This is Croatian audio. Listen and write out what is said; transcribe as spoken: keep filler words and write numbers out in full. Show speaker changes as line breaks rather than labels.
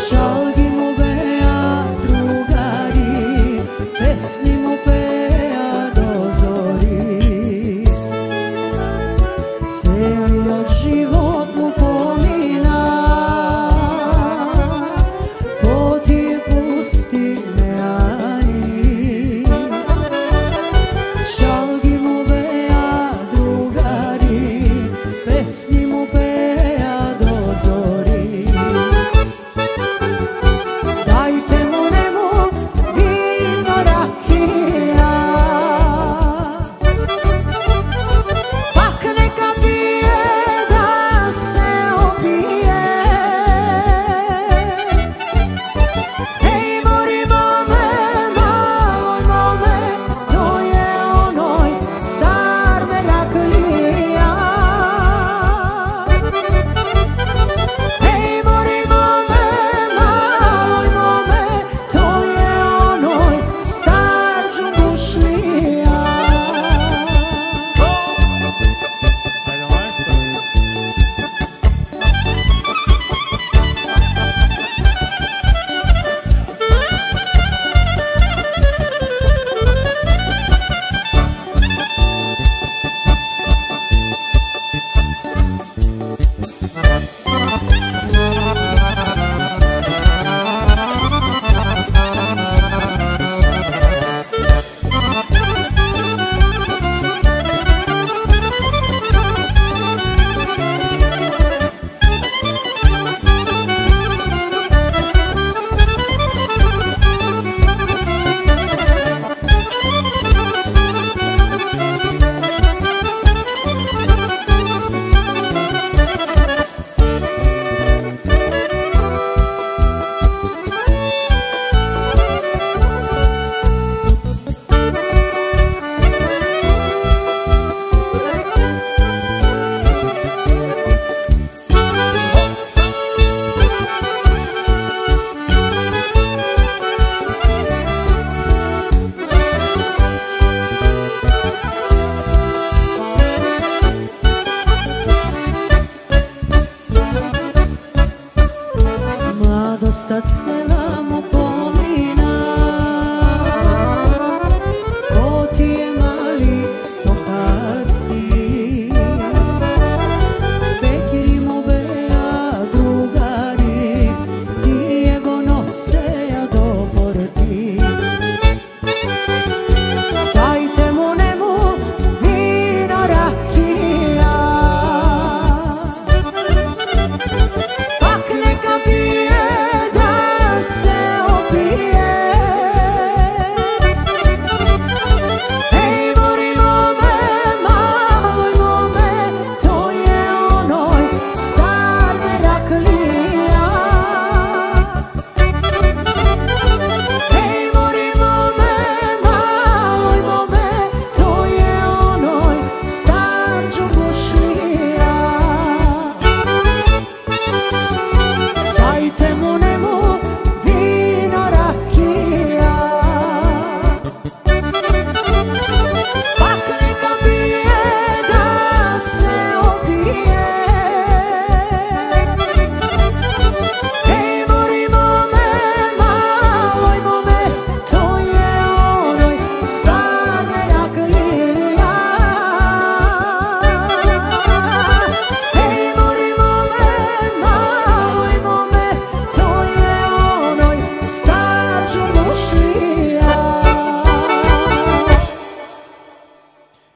Šalgimo beja drugari, pesnimo peja do zori. Celiot život mu pomina, put je pustine ani. Šalgimo beja drugari, pesnimo peja do zori. Dajte mu nemu vino rakija, pak neka pije da se opije. Ej mori mome, maloj mome, to je onoj star Meraklija. Ej mori mome, maloj mome, to je onoj star Džumbušlija.
Ajde, majstor.
Mladost tad cela mu